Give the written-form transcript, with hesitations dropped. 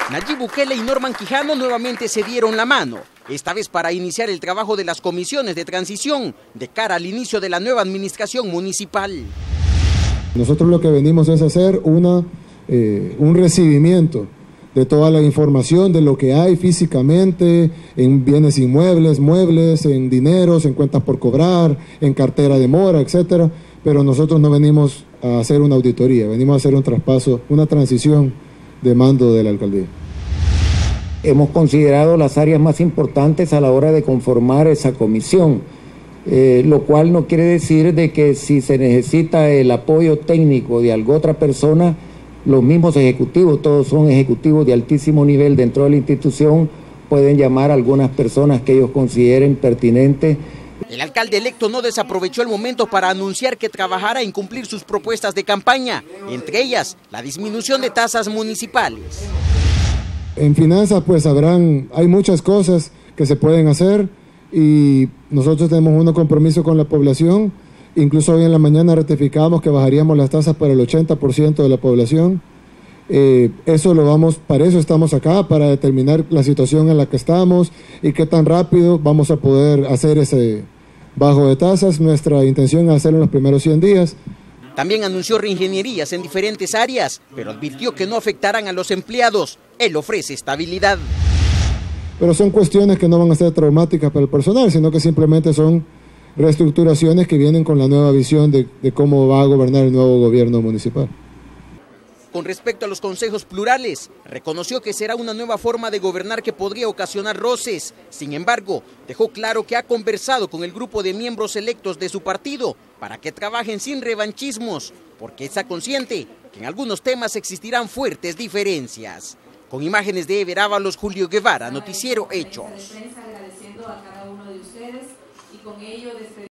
Nayib Bukele y Norman Quijano nuevamente se dieron la mano, esta vez para iniciar el trabajo de las comisiones de transición de cara al inicio de la nueva administración municipal. Nosotros lo que venimos es hacer un recibimiento de toda la información de lo que hay físicamente en bienes inmuebles, muebles, en dineros, en cuentas por cobrar, en cartera de mora, etcétera. Pero nosotros no venimos a hacer una auditoría, venimos a hacer un traspaso, una transición de mando de la alcaldía. Hemos considerado las áreas más importantes a la hora de conformar esa comisión, lo cual no quiere decir de que si se necesita el apoyo técnico de alguna otra persona, los mismos ejecutivos, todos son ejecutivos de altísimo nivel dentro de la institución, pueden llamar a algunas personas que ellos consideren pertinentes. El alcalde electo no desaprovechó el momento para anunciar que trabajará en cumplir sus propuestas de campaña, entre ellas la disminución de tasas municipales. En finanzas pues hay muchas cosas que se pueden hacer y nosotros tenemos un compromiso con la población. Incluso hoy en la mañana ratificamos que bajaríamos las tasas para el 80% de la población. Para eso estamos acá, para determinar la situación en la que estamos y qué tan rápido vamos a poder hacer ese bajo de tasas. Nuestra intención es hacerlo en los primeros 100 días. También anunció reingenierías en diferentes áreas, pero advirtió que no afectarán a los empleados. Él ofrece estabilidad. Pero son cuestiones que no van a ser traumáticas para el personal, sino que simplemente son reestructuraciones que vienen con la nueva visión de cómo va a gobernar el nuevo gobierno municipal. Con respecto a los consejos plurales, reconoció que será una nueva forma de gobernar que podría ocasionar roces. Sin embargo, dejó claro que ha conversado con el grupo de miembros electos de su partido para que trabajen sin revanchismos, porque está consciente que en algunos temas existirán fuertes diferencias. Con imágenes de Ever Ábalos, Julio Guevara, Noticiero Hechos.